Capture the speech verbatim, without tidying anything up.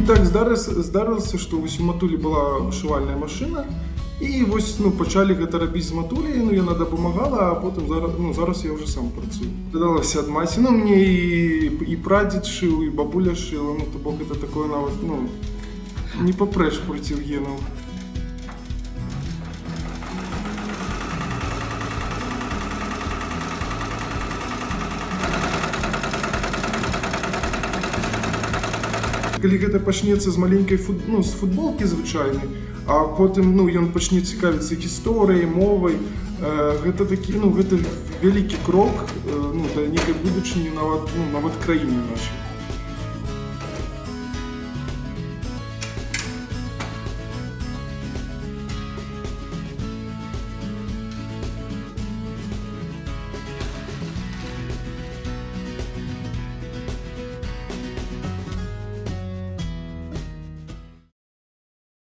так здарылася, што вось у матулі была шывальная машына, і вось, ну, пачалі гэта рабіць з матуляй, ну, яна дапамагала, а потым зараз, ну, зараз я ўжо сам працую. Дадалася ад маці, ну, мне і, і прадзед шыў, і бабуля шыла, ну, то бок гэта такое нават, ну, не папрэш проціў генаў. Калі гэта пачнецца з маленькай фут... ну, з футболкі звычайнай, а потым, ну, ён пачне цікавіцца гісторыяй, мовай, э, гэта такі, ну, гэта вялікі крок, э, ну, да нейкай будучыні нават, ну, нават краіны нашай.